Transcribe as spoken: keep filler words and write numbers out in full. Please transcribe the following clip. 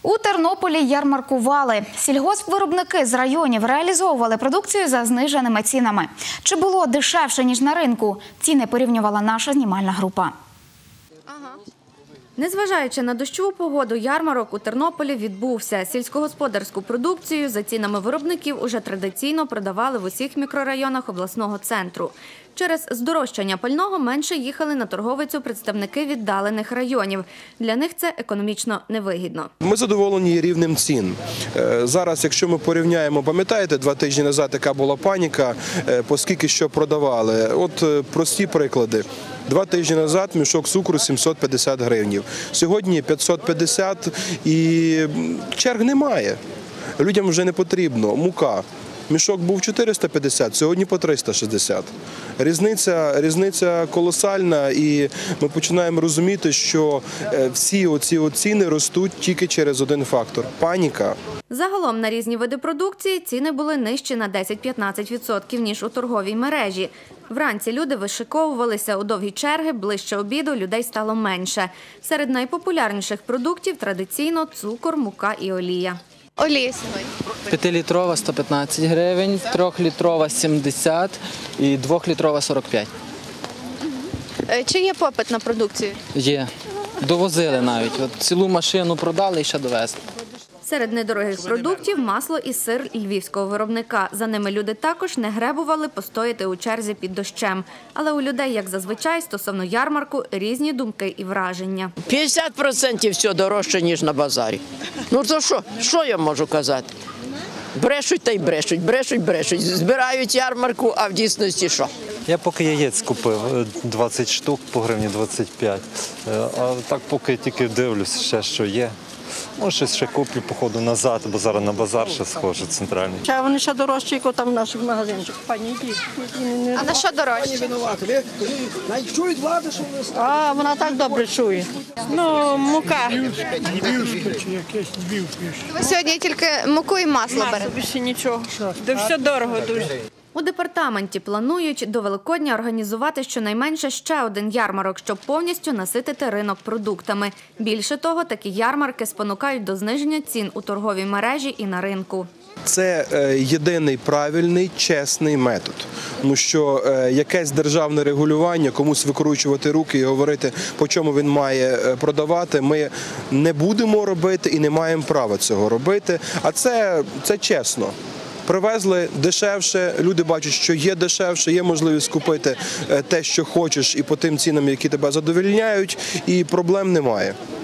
У Тернополі ярмаркували. Сільгоспвиробники з районів реалізовували продукцію за зниженими цінами. Чи було дешевше, ніж на ринку? Ціни порівнювала наша знімальна група. Незважаючи на дощову погоду, ярмарок у Тернополі відбувся. Сільськогосподарську продукцію за цінами виробників уже традиційно продавали в усіх мікрорайонах обласного центру. Через здорожчання пального менше їхали на торговицю представники віддалених районів. Для них це економічно невигідно. Ми задоволені рівнем цін. Зараз, якщо ми порівняємо, пам'ятаєте, два тижні назад яка була паніка, по скільки що продавали. От прості приклади. Два тижні назад мішок цукру сімсот п'ятдесят гривень. Сьогодні п'ятсот п'ятдесят і черг немає. Людям вже не потрібно. Мука. Мішок був чотириста п'ятдесят, сьогодні по триста шістдесят. Різниця, різниця колосальна, і ми починаємо розуміти, що всі оці ціни ростуть тільки через один фактор – паніка. Загалом на різні види продукції ціни були нижчі на десять-п'ятнадцять відсотків, ніж у торговій мережі. Вранці люди вишиковувалися у довгі черги, ближче обіду людей стало менше. Серед найпопулярніших продуктів традиційно цукор, мука і олія. Олія сьогодні? п'ятилітрова – сто п'ятнадцять гривень, трьохлітрова – сімдесят і двохлітрова – сорок п'ять. Чи є попит на продукцію? Є. Довозили навіть. От цілу машину продали і ще довезли. Серед недорогих продуктів – масло і сир львівського виробника. За ними люди також не гребували постояти у черзі під дощем. Але у людей, як зазвичай, стосовно ярмарку, різні думки і враження. п'ятдесят відсотків все дорожче, ніж на базарі. Ну то що? Що я можу казати? Брешуть та й брешуть, брешуть, брешуть. Збирають ярмарку, а в дійсності що? Я поки яєць купив двадцять штук по гривні двадцять п'ять. А так поки тільки дивлюсь ще, що є. Може, щось ще куплю, походу, назад, бо зараз на базар ще схожу центральний. Ще вони ще дорожчі, як там в наших магазинчиках. Пані, йдіть. А на що дорожче? А, вона так добре чує. Ну, мука. Ви сьогодні тільки муку і масло берете? Більше нічого. Де все дорого дуже. У департаменті планують до Великодня організувати щонайменше ще один ярмарок, щоб повністю наситити ринок продуктами. Більше того, такі ярмарки спонукають до зниження цін у торговій мережі і на ринку. Це єдиний правильний, чесний метод. Тому що якесь державне регулювання, комусь викручувати руки і говорити, по чому він має продавати, ми не будемо робити і не маємо права цього робити. А це, це чесно. Привезли дешевше, люди бачать, що є дешевше, є можливість купити те, що хочеш, і по тим цінам, які тебе задовольняють, і проблем немає.